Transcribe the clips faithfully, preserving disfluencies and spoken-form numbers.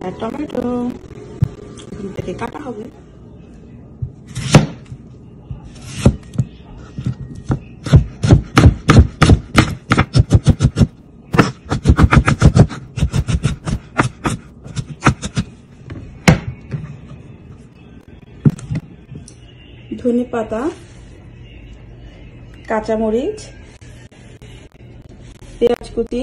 কাটা টমেটো থেকে কাটা হবে। ধনে পাতা, কাঁচামরিচ, পেঁয়াজ কুচি,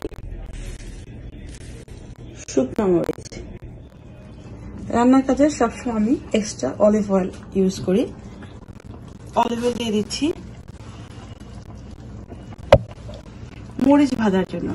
শুকনো মরিচ। রান্নার কাজে সবসময় আমি এক্সট্রা অলিভ অয়েল ইউজ করি। অলিভ অয়েল দিয়ে দিচ্ছি মরিচ ভাজার জন্য।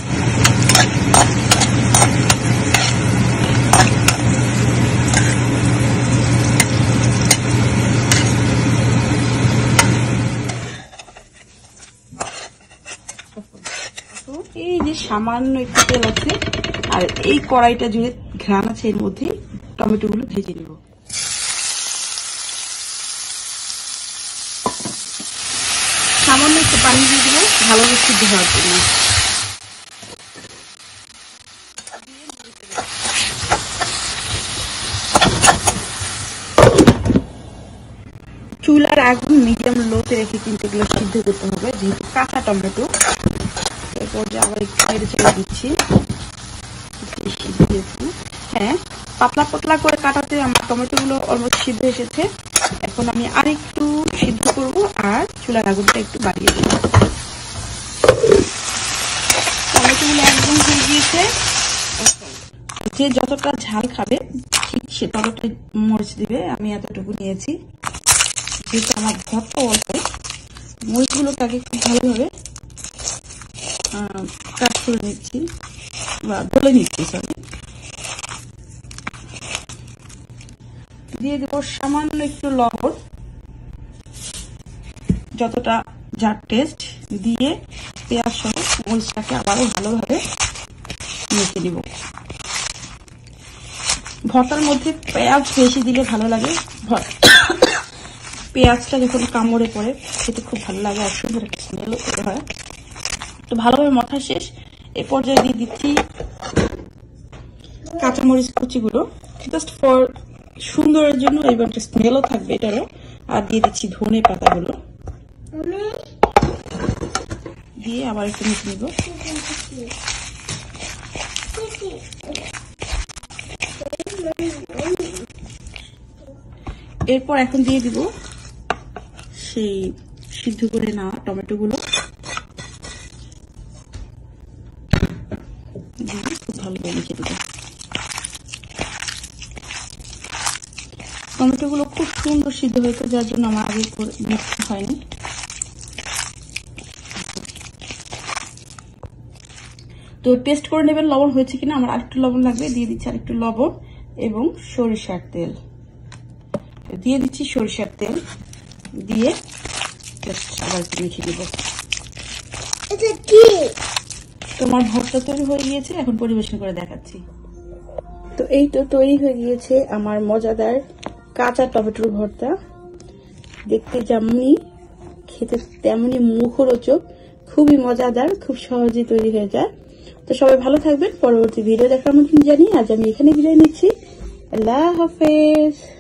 এই যে সামান্য একটু তেল আছে আর এই কড়াইটা জুড়ে ঘ্রাণ আছে, এর মধ্যে টমেটো গুলো ভেজে নিব। সামান্য একটু পানি দিয়ে দিব ভালোভাবে সিদ্ধ হওয়ার জন্য। চুলার আগুন মিডিয়াম লোতে রেখে কিন্তু এগুলো সিদ্ধ করতে হবে, যেহেতু কাঁচা টমেটো। এরপর যে আবার একটু নেড়ে চেড়ে দিচ্ছি। হ্যাঁ, পাতলা পাতলা করে কাটাতে আমার টমেটো গুলো অলমোস্ট সিদ্ধ এসেছে। এখন আমি আর একটু সিদ্ধ করব আর চুলার আগুনটা একটু বাড়িয়ে দেব। টমেটো গুলো একদম হয়ে গিয়েছে। যে যতটা ঝাল খাবে ঠিক সে ততটাই মরিচ দিবে। আমি এতটুকু নিয়েছি, যেহেতু আমার ভর্তা অল্প। মরিচগুলোকে আগে খুব ভালোভাবে কাট করে নিচ্ছি বা গলে নিচ্ছি, সরি। দিয়ে দেব সামান্য একটু লবণ, যতটা যার টেস্ট, দিয়ে পেঁয়াজ সহ মরিচটাকে আবারও ভালোভাবে মেখে দিব। ভর্তার মধ্যে পেঁয়াজ বেশি দিলে ভালো লাগে। পেঁয়াজটা যখন কামড়ে পড়ে খেতে খুব ভালো লাগে, আর সুন্দর একটা স্মেলও খেতে হয়। তো ভালোভাবে মাখা শেষ। এ পর্যায়ে দিয়ে দিচ্ছি কাঁচামরিচ কুচিগুলো, জাস্ট ফর সুন্দরের জন্য, এবং একটা স্মেলও থাকবে এটারও। আর দিয়ে দিচ্ছি ধনে পাতাগুলো, দিয়ে আবার একটু মিশে নিব। এরপর এখন দিয়ে দিব সেই সিদ্ধ করে নেওয়া টমেটো গুলো, খুব ভালো করে মিশিয়ে দিব। টমেটো গুলো খুব সুন্দর সিদ্ধ হয়েছে, যার জন্য আমার আগে মিক্স হয়নি। তো টেস্ট করে নেবেন লবণ হয়েছে কিনা। আমার আরেকটু লবণ লাগবে, দিয়ে দিচ্ছি আরেকটু লবণ এবং সরিষার তেল। দিয়ে দিচ্ছি সরিষার তেল, দিয়ে আবার একটু মিশিয়ে দিব। তোমার ভর্তা তৈরি হয়ে গিয়েছে, এখন পরিবেশন করে দেখাচ্ছি। তো এই তো তৈরি হয়ে গিয়েছে আমার মজাদার কাঁচা টমেটোর ভর্তা। দেখতে যেমনি খেতে তেমনি মুখরোচক, খুবই মজাদার, খুব সহজে তৈরি হয়ে যায়। তো সবাই ভালো থাকবেন। পরবর্তী ভিডিও দেখার মতন জানি আজ আমি এখানে বিদায় নিচ্ছি। আল্লাহ হাফেজ।